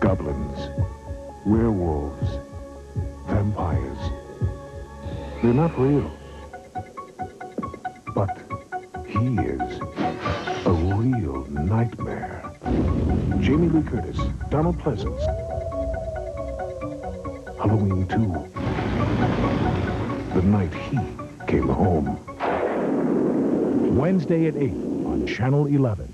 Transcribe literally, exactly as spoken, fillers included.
Goblins, werewolves, vampires. They're not real. But he is a real nightmare. Jamie Lee Curtis, Donald Pleasance. Halloween two. The night he came home. Wednesday at eight on Channel eleven.